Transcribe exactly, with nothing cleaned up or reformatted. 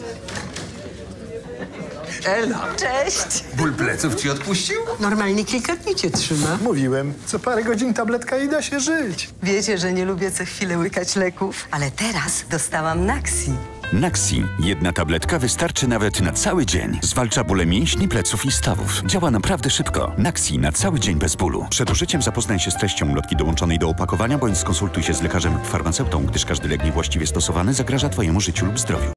Ela, Cześć! ból pleców ci odpuścił? Normalnie kilka dni cię trzyma. Mówiłem, co parę godzin tabletka i da się żyć. Wiecie, że nie lubię co chwilę łykać leków, ale teraz dostałam Naxi. Naxi. Jedna tabletka wystarczy nawet na cały dzień. Zwalcza bóle mięśni, pleców i stawów. Działa naprawdę szybko. Naxi na cały dzień bez bólu. Przed użyciem zapoznaj się z treścią ulotki dołączonej do opakowania bądź skonsultuj się z lekarzem lub farmaceutą, gdyż każdy lek niewłaściwie stosowany zagraża twojemu życiu lub zdrowiu.